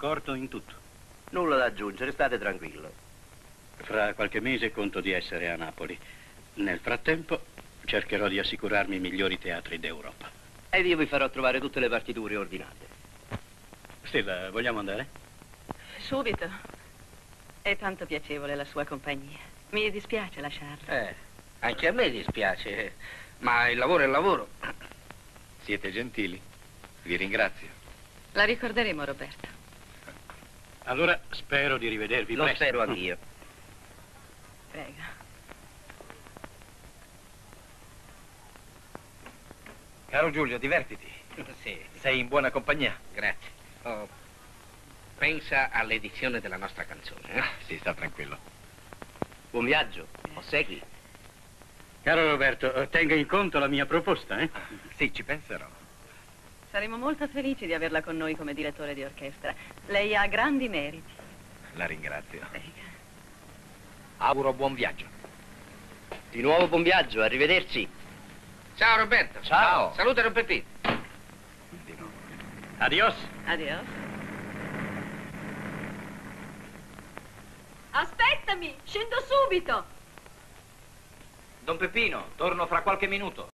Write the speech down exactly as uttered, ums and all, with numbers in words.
d'accordo in tutto. Nulla da aggiungere, state tranquillo. Fra qualche mese conto di essere a Napoli. Nel frattempo cercherò di assicurarmi i migliori teatri d'Europa. Ed io vi farò trovare tutte le partiture ordinate. Stella, vogliamo andare? Subito. È tanto piacevole la sua compagnia. Mi dispiace lasciarla. Eh, anche a me dispiace, ma il lavoro è il lavoro. Siete gentili. Vi ringrazio. La ricorderemo, Roberto. Allora spero di rivedervi Lo presto. spero anch'io. Prego. Caro Giulio, divertiti. Sì, Sei in buona compagnia. grazie. Oh, pensa all'edizione della nostra canzone. Eh? Ah, sì, sta tranquillo. Buon viaggio. Ossequi. Caro Roberto, tenga in conto la mia proposta, eh? Sì, ci penserò. Saremo molto felici di averla con noi come direttore di orchestra. Lei ha grandi meriti. La ringrazio. Prego. Auguro buon viaggio. Di nuovo buon viaggio, arrivederci. Ciao Roberto. Ciao. Saluta Don Peppino. Di nuovo. Adios. Adios. Aspettami, scendo subito. Don Peppino, torno fra qualche minuto.